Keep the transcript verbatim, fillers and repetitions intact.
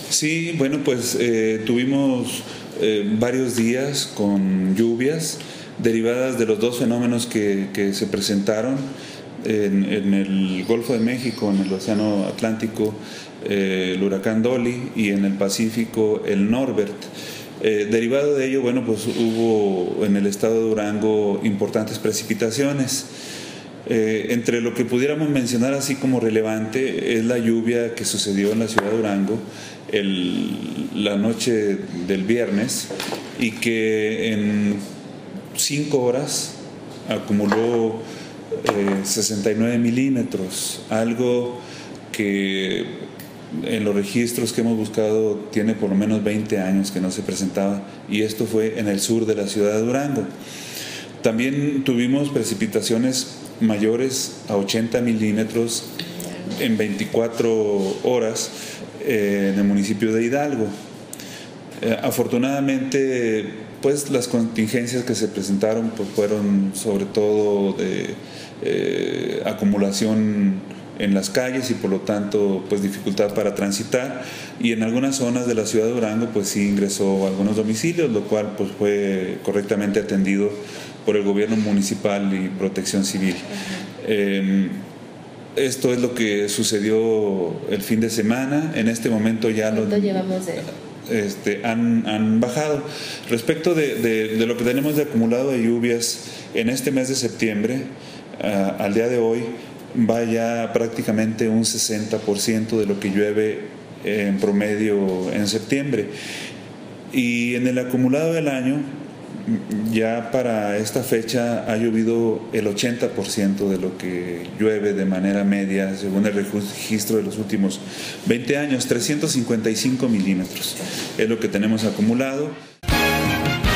Sí, bueno, pues eh, tuvimos eh, varios días con lluvias derivadas de los dos fenómenos que, que se presentaron en, en el Golfo de México, en el Océano Atlántico, eh, el huracán Dolly, y en el Pacífico el Norbert. Eh, derivado de ello, bueno, pues hubo en el estado de Durango importantes precipitaciones. Eh, entre lo que pudiéramos mencionar así como relevante es la lluvia que sucedió en la ciudad de Durango el, la noche del viernes, y que en cinco horas acumuló eh, sesenta y nueve milímetros, algo que en los registros que hemos buscado tiene por lo menos veinte años que no se presentaba, y esto fue en el sur de la ciudad de Durango. También tuvimos precipitaciones mayores a ochenta milímetros en veinticuatro horas eh, en el municipio de Hidalgo. Eh, afortunadamente, pues las contingencias que se presentaron pues, fueron sobre todo de eh, acumulación en las calles y por lo tanto pues dificultad para transitar, y en algunas zonas de la ciudad de Durango pues sí ingresó a algunos domicilios, lo cual pues fue correctamente atendido por el gobierno municipal y protección civil. Eh, esto es lo que sucedió el fin de semana. En este momento ya ¿Cuánto los, llevamos de... este, han, han bajado. Respecto de, de, de lo que tenemos de acumulado de lluvias en este mes de septiembre, uh, al día de hoy va ya prácticamente un sesenta por ciento de lo que llueve en promedio en septiembre, y en el acumulado del año ya para esta fecha ha llovido el ochenta por ciento de lo que llueve de manera media según el registro de los últimos veinte años. Trescientos cincuenta y cinco milímetros es lo que tenemos acumulado.